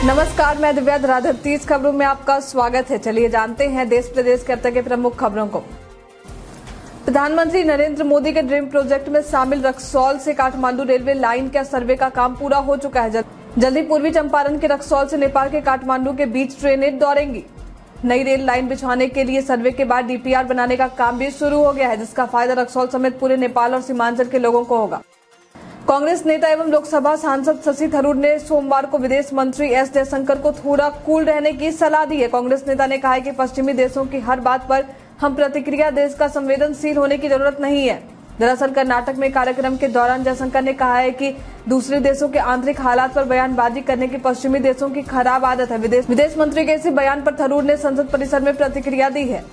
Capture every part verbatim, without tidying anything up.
नमस्कार, मैं दिव्या धराधर तीस खबरों में आपका स्वागत है। चलिए जानते हैं देश प्रदेश के अब तक के प्रमुख खबरों को। प्रधानमंत्री नरेंद्र मोदी के ड्रीम प्रोजेक्ट में शामिल रक्सौल से काठमांडू रेलवे लाइन का सर्वे का काम पूरा हो चुका है। जल्दी पूर्वी चंपारण के रक्सौल से नेपाल के काठमांडू के बीच ट्रेनें दौड़ेंगी। नई रेल लाइन बिछाने के लिए सर्वे के बाद डीपीआर बनाने का काम भी शुरू हो गया है, जिसका फायदा रक्सौल समेत पूरे नेपाल और सीमांचल के लोगों को होगा। कांग्रेस नेता एवं लोकसभा सांसद शशि थरूर ने सोमवार को विदेश मंत्री एस जयशंकर को थोड़ा कूल रहने की सलाह दी है। कांग्रेस नेता ने कहा है कि पश्चिमी देशों की हर बात पर हम प्रतिक्रिया देश का संवेदनशील होने की जरूरत नहीं है। दरअसल कर्नाटक में कार्यक्रम के दौरान जयशंकर ने कहा है कि दूसरे देशों के आंतरिक हालात पर बयानबाजी करने की पश्चिमी देशों की खराब आदत है। विदेश विदेश मंत्री के इसी बयान पर थरूर ने संसद परिसर में प्रतिक्रिया दी है।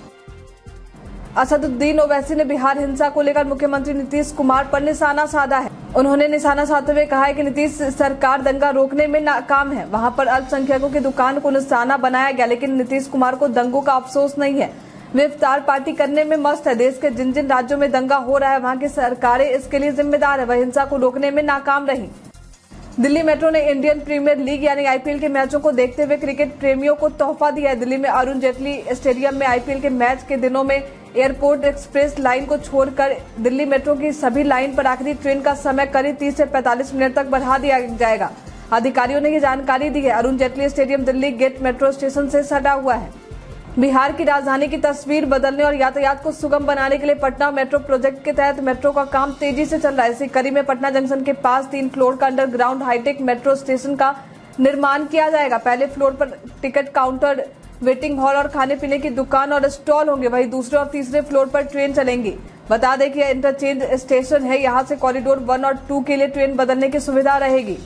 असदुद्दीन ओवैसी ने बिहार हिंसा को लेकर मुख्यमंत्री नीतीश कुमार पर निशाना साधा है। उन्होंने निशाना साधते हुए कहा है कि नीतीश सरकार दंगा रोकने में नाकाम है। वहां पर अल्पसंख्यकों की दुकान को निशाना बनाया गया, लेकिन नीतीश कुमार को दंगों का अफसोस नहीं है। वे इफ्तार पार्टी करने में मस्त है। देश के जिन जिन राज्यों में दंगा हो रहा है, वहां की सरकारें इसके लिए जिम्मेदार है। वह हिंसा को रोकने में नाकाम रही। दिल्ली मेट्रो ने इंडियन प्रीमियर लीग यानी आईपीएल के मैचों को देखते हुए क्रिकेट प्रेमियों को तोहफा दिया है। दिल्ली में अरुण जेटली स्टेडियम में आईपीएल के मैच के दिनों में एयरपोर्ट एक्सप्रेस लाइन को छोड़कर दिल्ली मेट्रो की सभी लाइन पर आखिरी ट्रेन का समय करीब तीस से पैंतालीस मिनट तक बढ़ा दिया जाएगा। अधिकारियों ने ये जानकारी दी है। Arun Jaitley stadium Delhi gate metro station से सटा हुआ है। बिहार की राजधानी की तस्वीर बदलने और यातायात को सुगम बनाने के लिए पटना मेट्रो प्रोजेक्ट के तहत मेट्रो का काम तेजी से चल रहा है। इसी कड़ी में पटना जंक्शन के पास तीन फ्लोर का अंडरग्राउंड हाईटेक मेट्रो स्टेशन का निर्माण किया जाएगा। पहले फ्लोर पर टिकट काउंटर, वेटिंग हॉल और खाने पीने की दुकान और स्टॉल होंगे। वहीं दूसरे और तीसरे फ्लोर पर ट्रेन चलेंगी। बता दें कि यह इंटरचेंज स्टेशन है। यहां से कॉरिडोर वन और टू के लिए ट्रेन बदलने की सुविधा रहेगी।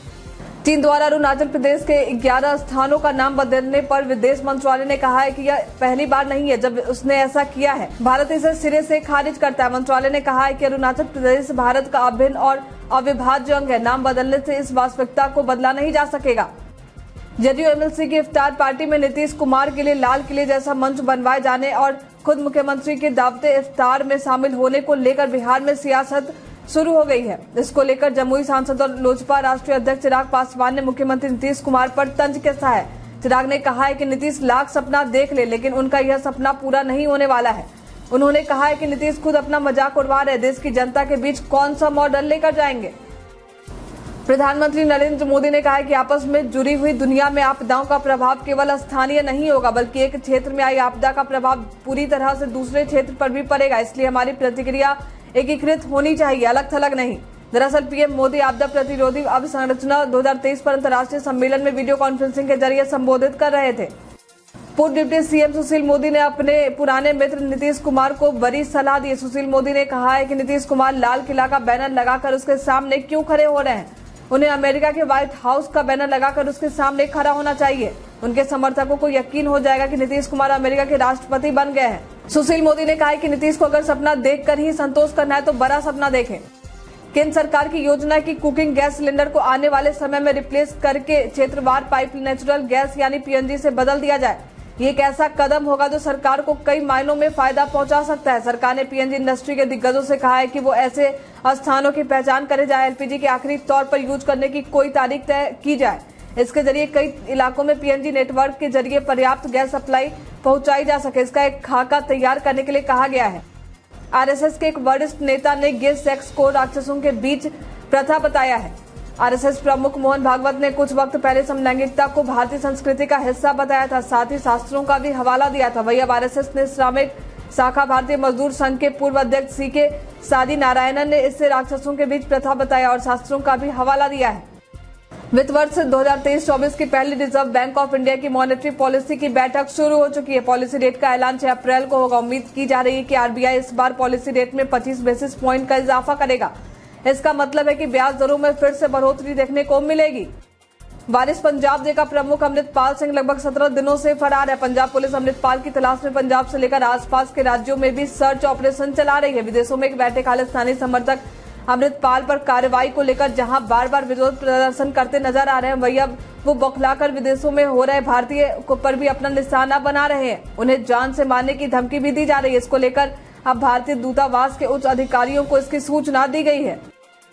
चीन द्वारा अरुणाचल प्रदेश के ग्यारह स्थानों का नाम बदलने पर विदेश मंत्रालय ने कहा है कि यह पहली बार नहीं है जब उसने ऐसा किया है। भारत इसे सिरे से खारिज करता है। मंत्रालय ने कहा है कि अरुणाचल प्रदेश भारत का अभिन्न और अविभाज्य अंग है। नाम बदलने से इस वास्तविकता को बदला नहीं जा सकेगा। जदयू एमएलसी की इफ्तार पार्टी में नीतीश कुमार के लिए लाल किले जैसा मंच बनवाए जाने और खुद मुख्यमंत्री के दावते इफ्तार में शामिल होने को लेकर बिहार में सियासत शुरू हो गई है। इसको लेकर जमुई सांसद और लोजपा राष्ट्रीय अध्यक्ष चिराग पासवान ने मुख्यमंत्री नीतीश कुमार पर तंज कसा है। चिराग ने कहा है कि नीतीश लाख सपना देख ले, लेकिन उनका यह सपना पूरा नहीं होने वाला है। उन्होंने कहा है कि नीतीश खुद अपना मजाक उड़वा रहे। देश की जनता के बीच कौन सा मॉडल लेकर जाएंगे। प्रधानमंत्री नरेंद्र मोदी ने कहा है कि आपस में जुड़ी हुई दुनिया में आपदाओं का प्रभाव केवल स्थानीय नहीं होगा, बल्कि एक क्षेत्र में आई आपदा का प्रभाव पूरी तरह से दूसरे क्षेत्र पर भी पड़ेगा। इसलिए हमारी प्रतिक्रिया एकीकृत होनी चाहिए, अलग थलग नहीं। दरअसल पीएम मोदी आपदा प्रतिरोधी अवसंरचना दो हज़ार तेईस पर अंतर्राष्ट्रीय सम्मेलन में वीडियो कॉन्फ्रेंसिंग के जरिए संबोधित कर रहे थे। पूर्व डिप्टी सीएम सुशील मोदी ने अपने पुराने मित्र नीतीश कुमार को बड़ी सलाह दी। सुशील मोदी ने कहा है कि नीतीश कुमार लाल किला का बैनर लगाकर उसके सामने क्यों खड़े हो रहे हैं। उन्हें अमेरिका के व्हाइट हाउस का बैनर लगाकर उसके सामने खड़ा होना चाहिए। उनके समर्थकों को यकीन हो जाएगा कि नीतीश कुमार अमेरिका के राष्ट्रपति बन गए हैं। सुशील मोदी ने कहा है कि नीतीश को अगर सपना देखकर ही संतोष करना है तो बड़ा सपना देखें। केंद्र सरकार की योजना है कि कुकिंग गैस सिलेंडर को आने वाले समय में रिप्लेस करके क्षेत्रवार पाइप नेचुरल गैस यानी पीएनजी से बदल दिया जाए। ये एक ऐसा कदम होगा जो सरकार को कई मायनों में फायदा पहुंचा सकता है। सरकार ने पीएनजी इंडस्ट्री के दिग्गजों से कहा है कि वो ऐसे स्थानों की पहचान करे जाए एलपीजी के आखिरी तौर पर यूज करने की कोई तारीख तय की जाए। इसके जरिए कई इलाकों में पीएनजी नेटवर्क के जरिए पर्याप्त गैस सप्लाई पहुंचाई जा सके। इसका एक खाका तैयार करने के लिए कहा गया है। आरएसएस के एक वरिष्ठ नेता ने गे सेक्स को राक्षसों के बीच प्रथा बताया है। आरएसएस प्रमुख मोहन भागवत ने कुछ वक्त पहले समलैंगिकता को भारतीय संस्कृति का हिस्सा बताया था, साथ ही शास्त्रों का भी हवाला दिया था। वही अब आरएसएस ने श्रमिक शाखा भारतीय मजदूर संघ के पूर्व अध्यक्ष सी के सादी नारायणन ने इसे राक्षसों के बीच प्रथा बताया और शास्त्रों का भी हवाला दिया है। वित्त वर्ष दो हज़ार तेईस चौबीस की पहली रिजर्व बैंक ऑफ इंडिया की मॉनेटरी पॉलिसी की बैठक शुरू हो चुकी है। पॉलिसी रेट का ऐलान छह अप्रैल को होगा। उम्मीद की जा रही है कि आरबीआई इस बार पॉलिसी रेट में पच्चीस बेसिस पॉइंट का इजाफा करेगा। इसका मतलब है कि ब्याज दरों में फिर से बढ़ोतरी देखने को मिलेगी। वारिस पंजाब डे का प्रमुख अमृतपाल सिंह लगभग सत्रह दिनों से फरार है। पंजाब पुलिस अमृतपाल की तलाश में पंजाब से लेकर आसपास के राज्यों में भी सर्च ऑपरेशन चला रही है। विदेशों में एक बैठे खालिस्तानी समर्थक अमृतपाल पर कार्रवाई को लेकर जहां बार बार विरोध प्रदर्शन करते नजर आ रहे हैं, वही अब वो बौखलाकर विदेशों में हो रहे भारतीय पर भी अपना निशाना बना रहे हैं। उन्हें जान से मारने की धमकी भी दी जा रही है। इसको लेकर अब भारतीय दूतावास के उच्च अधिकारियों को इसकी सूचना दी गई है।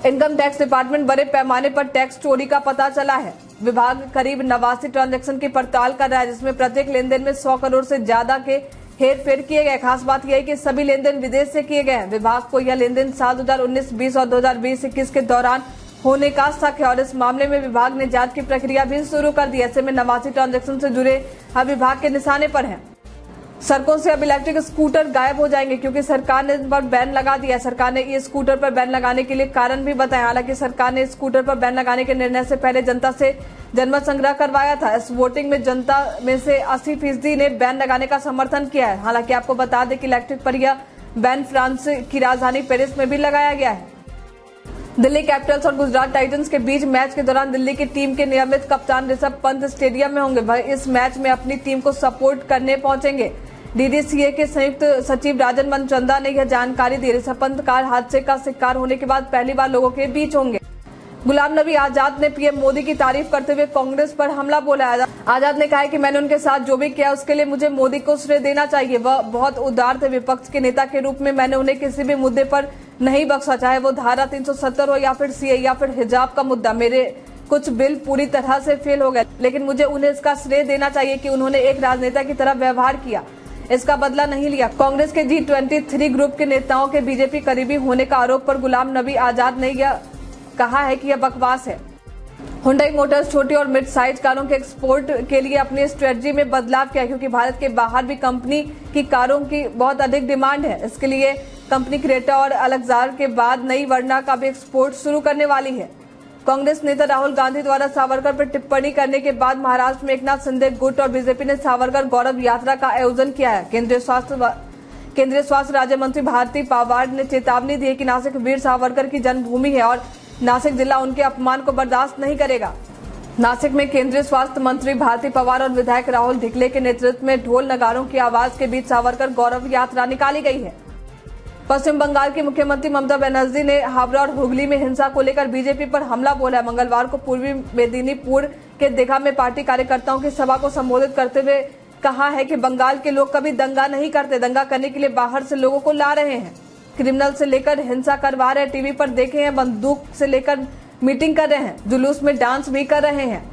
इनकम टैक्स डिपार्टमेंट बड़े पैमाने पर टैक्स चोरी का पता चला है। विभाग करीब नवासी ट्रांजैक्शन की पड़ताल कर रहा है, जिसमें प्रत्येक लेन देन में सौ करोड़ से ज्यादा के हेर फेर किए गए। खास बात यह है कि सभी लेन देन विदेश से किए गए हैं। विभाग को यह लेन देन साल दो हजार उन्नीस बीस और दो हजार बीस इक्कीस के दौरान होने का शक है और इस मामले में विभाग ने जांच की प्रक्रिया भी शुरू कर दी। ऐसे में नवासी ट्रांजैक्शन से जुड़े अब विभाग के निशाने पर हैं। सड़कों से अब इलेक्ट्रिक स्कूटर गायब हो जाएंगे क्योंकि सरकार ने इन पर बैन लगा दिया है। सरकार ने ई स्कूटर पर बैन लगाने के लिए कारण भी बताया। हालांकि सरकार ने स्कूटर पर बैन लगाने के निर्णय से पहले जनता से जनमत संग्रह करवाया था। इस वोटिंग में जनता में से अस्सी फीसदी ने बैन लगाने का समर्थन किया है। हालांकि आपको बता दें कि इलेक्ट्रिक पर यह बैन फ्रांस की राजधानी पेरिस में भी लगाया गया है। दिल्ली कैपिटल्स और गुजरात टाइटंस के बीच मैच के दौरान दिल्ली की टीम के नियमित कप्तान ऋषभ पंत स्टेडियम में होंगे। वह इस मैच में अपनी टीम को सपोर्ट करने पहुंचेंगे। डीडीसीए के संयुक्त सचिव राजन मनचंदा ने यह जानकारी दी। ऋषभ पंत कार हादसे का शिकार होने के बाद पहली बार लोगों के बीच होंगे। गुलाम नबी आजाद ने पीएम मोदी की तारीफ करते हुए कांग्रेस पर हमला बोला। आजाद ने कहा है कि मैंने उनके साथ जो भी किया उसके लिए मुझे मोदी को श्रेय देना चाहिए। वह बहुत उदार थे। विपक्ष के नेता के रूप में मैंने उन्हें किसी भी मुद्दे पर नहीं बख्शा, चाहे वो धारा तीन सौ सत्तर हो या फिर सीए या फिर हिजाब का मुद्दा। मेरे कुछ बिल पूरी तरह से फेल हो गए, लेकिन मुझे उन्हें इसका श्रेय देना चाहिए कि उन्होंने एक राजनेता की तरह व्यवहार किया, इसका बदला नहीं लिया। कांग्रेस के जी ट्वेंटी थ्री ग्रुप के नेताओं के बीजेपी करीबी होने का आरोप पर गुलाम नबी आजाद ने यह कहा है कि यह बकवास है। हुंडई मोटर्स छोटी और मिड साइज कारों के एक्सपोर्ट के लिए अपनी स्ट्रेटजी में बदलाव किया क्योंकि भारत के बाहर भी कंपनी की कारों की बहुत अधिक डिमांड है। इसके लिए कंपनी क्रेटा और अलेक्सांडर के बाद नई वर्ना का भी एक्सपोर्ट शुरू करने वाली है। कांग्रेस नेता राहुल गांधी द्वारा सावरकर पर टिप्पणी करने के बाद महाराष्ट्र में एकनाथ शिंदे गुट और बीजेपी ने सावरकर गौरव यात्रा का आयोजन किया है। केंद्रीय स्वास्थ्य केंद्रीय स्वास्थ्य राज्य मंत्री भारती पवार ने चेतावनी दी है कि नासिक वीर सावरकर की जन्मभूमि है और नासिक जिला उनके अपमान को बर्दाश्त नहीं करेगा। नासिक में केंद्रीय स्वास्थ्य मंत्री भारती पवार और विधायक राहुल ढिकले के नेतृत्व में ढोल नगारों की आवाज के बीच सावरकर गौरव यात्रा निकाली गई है। पश्चिम बंगाल की मुख्यमंत्री ममता बनर्जी ने हावड़ा और हुगली में हिंसा को लेकर बीजेपी पर हमला बोला है। मंगलवार को पूर्वी मेदिनीपुर के दीघा में पार्टी कार्यकर्ताओं की सभा को संबोधित करते हुए कहा है कि बंगाल के लोग कभी दंगा नहीं करते, दंगा करने के लिए बाहर से लोगों को ला रहे हैं, क्रिमिनल से लेकर हिंसा करवा रहे हैं, टीवी पर देखे हैं, बंदूक से लेकर मीटिंग कर रहे हैं, जुलूस में डांस भी कर रहे हैं।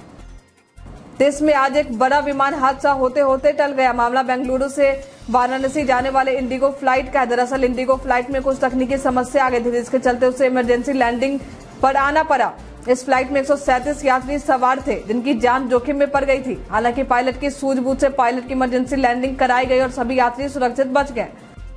देश में आज एक बड़ा विमान हादसा होते होते टल गया। मामला बेंगलुरु से वाराणसी जाने वाले इंडिगो फ्लाइट का है। दरअसल इंडिगो फ्लाइट में कुछ तकनीकी समस्या आ गई थी, जिसके चलते उसे इमरजेंसी लैंडिंग पर आना पड़ा। इस फ्लाइट में एक सौ सैंतीस यात्री सवार थे, जिनकी जान जोखिम में पड़ गई थी। हालांकि पायलट की सूझबूझ से पायलट की इमरजेंसी लैंडिंग कराई गई और सभी यात्री सुरक्षित बच गए।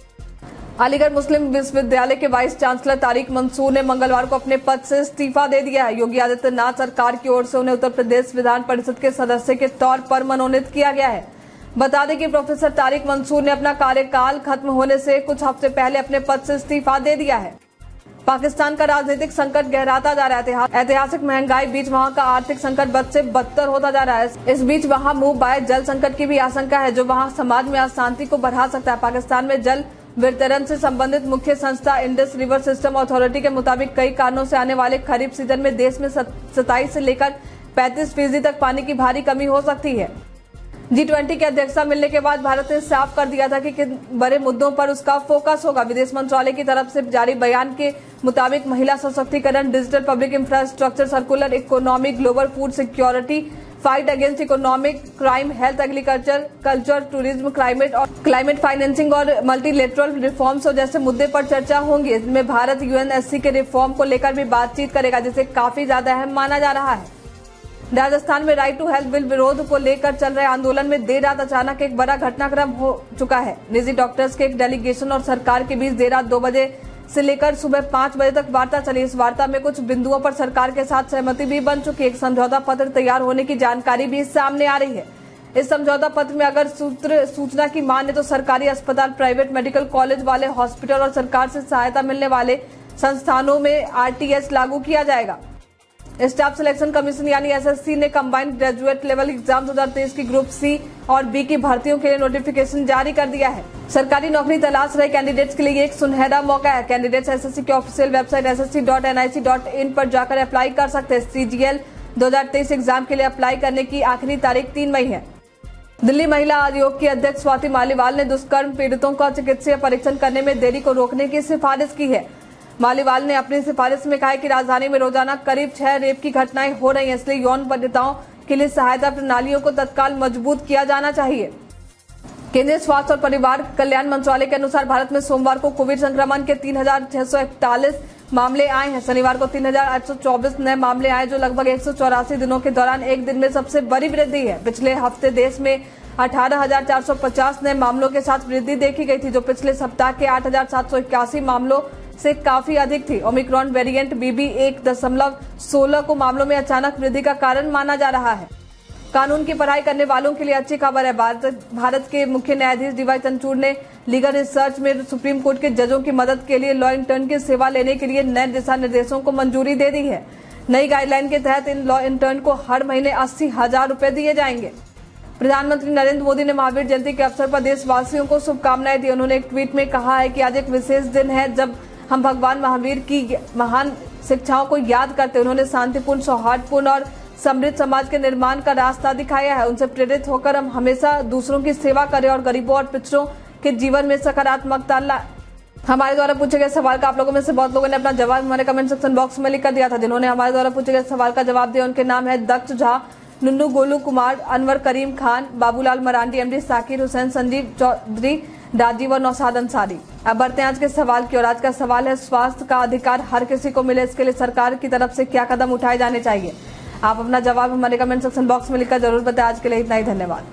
अलीगढ़ मुस्लिम विश्वविद्यालय के वाइस चांसलर तारिक मंसूर ने मंगलवार को अपने पद से इस्तीफा दे दिया है। योगी आदित्यनाथ सरकार की ओर से उन्हें उत्तर प्रदेश विधान परिषद के सदस्य के तौर पर मनोनीत किया गया है। बता दें कि प्रोफेसर तारिक मंसूर ने अपना कार्यकाल खत्म होने से कुछ हफ्ते पहले अपने पद से इस्तीफा दे दिया है। पाकिस्तान का राजनीतिक संकट गहराता जा रहा है। ऐतिहासिक महंगाई बीच वहां का आर्थिक संकट बद से बदतर होता जा रहा है। इस बीच वहां मुंह बाय जल संकट की भी आशंका है, जो वहां समाज में अशांति को बढ़ा सकता है। पाकिस्तान में जल वितरण से संबंधित मुख्य संस्था इंडस रिवर सिस्टम अथॉरिटी के मुताबिक कई कारणों से आने वाले खरीफ सीजन में देश में सत्ताईस से लेकर पैंतीस फीसदी तक पानी की भारी कमी हो सकती है। जी ट्वेंटी की अध्यक्षता मिलने के बाद भारत ने साफ कर दिया था कि किन बड़े मुद्दों पर उसका फोकस होगा। विदेश मंत्रालय की तरफ से जारी बयान के मुताबिक महिला सशक्तिकरण, digital public infrastructure, circular economy, global food security, fight against economic crime, health, agriculture, culture, tourism, climate और क्लाइमेट फाइनेंसिंग और मल्टीलेटरल रिफॉर्म्स जैसे मुद्दे पर चर्चा होंगी। इसमें भारत यूएनएससी के रिफॉर्म को लेकर भी बातचीत करेगा, जिसे काफी ज्यादा अहम माना जा रहा है। राजस्थान में राइट टू हेल्थ बिल विरोध को लेकर चल रहे आंदोलन में देर रात अचानक एक बड़ा घटनाक्रम हो चुका है। निजी डॉक्टर्स के एक डेलीगेशन और सरकार के बीच देर रात दो बजे से लेकर सुबह पांच बजे तक वार्ता चली। इस वार्ता में कुछ बिंदुओं पर सरकार के साथ सहमति भी बन चुकी है। एक समझौता पत्र तैयार होने की जानकारी भी सामने आ रही है। इस समझौता पत्र में अगर सूत्र सूचना की माने तो सरकारी अस्पताल, प्राइवेट मेडिकल कॉलेज वाले हॉस्पिटल और सरकार से सहायता मिलने वाले संस्थानों में आरटीएस लागू किया जाएगा। स्टाफ सिलेक्शन कमीशन यानी एसएससी ने कंबाइंड ग्रेजुएट लेवल एग्जाम दो हजार तेईस की ग्रुप सी और बी की भर्तियों के लिए नोटिफिकेशन जारी कर दिया है। सरकारी नौकरी तलाश रहे कैंडिडेट्स के लिए एक सुनहरा मौका है। कैंडिडेट्स एसएससी की official website S S C dot N I C dot in पर जाकर अप्लाई कर सकते हैं। सीजीएल दो हजार तेईस एग्जाम के लिए अप्लाई करने की आखिरी तारीख तीन मई है। दिल्ली महिला आयोग की अध्यक्ष स्वाति मालीवाल ने दुष्कर्म पीड़ितों का चिकित्सीय परीक्षण करने में देरी को रोकने की सिफारिश की है। मालीवाल ने अपनी सिफारिश में कहा है कि राजधानी में रोजाना करीब छह रेप की घटनाएं हो रही हैं, इसलिए यौन पीड़िताओं के लिए सहायता प्रणालियों को तत्काल मजबूत किया जाना चाहिए। केंद्रीय स्वास्थ्य और परिवार कल्याण मंत्रालय के अनुसार भारत में सोमवार को कोविड संक्रमण के तीन हजार छह सौ इकतालीस मामले आए हैं। शनिवार को तीन हजार आठ सौ चौबीस नए मामले आए, जो लगभग एक सौ चौरासी दिनों के दौरान एक दिन में सबसे बड़ी वृद्धि है। पिछले हफ्ते देश में अठारह हजार चार सौ पचास नए मामलों के साथ वृद्धि देखी गई थी, जो पिछले सप्ताह के आठ हजार सात सौ इक्यासी मामलों से काफी अधिक थी। ओमिक्रॉन वेरिएंट बी बी एक दशमलव सोलह को मामलों में अचानक वृद्धि का कारण माना जा रहा है। कानून की पढ़ाई करने वालों के लिए अच्छी खबर है। भारत भारत के मुख्य न्यायाधीश डी वाई चंद्रचूड़ ने लीगल रिसर्च में सुप्रीम कोर्ट के जजों की मदद के लिए लॉ इंटर्न की सेवा लेने के लिए नए दिशा निर्देशों को मंजूरी दे दी है। नई गाइडलाइन के तहत इन लॉ इंटर्न को हर महीने अस्सी हजार रूपए दिए जाएंगे। प्रधानमंत्री नरेंद्र मोदी ने महावीर जयंती के अवसर पर देशवासियों को शुभकामनाएं दी। उन्होंने एक ट्वीट में कहा है कि आज एक विशेष दिन है जब हम भगवान महावीर की महान शिक्षाओं को याद करते। उन्होंने शांतिपूर्ण, सौहार्दपूर्ण और समृद्ध समाज के निर्माण का रास्ता दिखाया है। उनसे प्रेरित होकर हम हमेशा दूसरों की सेवा करें और गरीबों और पिछड़ों के जीवन में सकारात्मकता लाए। हमारे द्वारा पूछे गए सवाल का आप लोगों में से बहुत लोगों ने अपना जवाब हमारे कमेंट सेक्शन बॉक्स में लिख कर दिया था। जिन्होंने हमारे द्वारा पूछे गए सवाल का जवाब दिया उनके नाम है दक्ष झा, नुन्नू गोलू कुमार, अनवर करीम खान, बाबूलाल मरांडी, एमडी साकिर हुसैन, संजीव चौधरी, राजीव और नौशाद अंसारी। अब बढ़ते हैं आज के सवाल की ओर। आज का सवाल है, स्वास्थ्य का अधिकार हर किसी को मिले, इसके लिए सरकार की तरफ से क्या कदम उठाए जाने चाहिए। आप अपना जवाब हमारे कमेंट सेक्शन बॉक्स में लिखकर जरूर बताएं। आज के लिए इतना ही, धन्यवाद।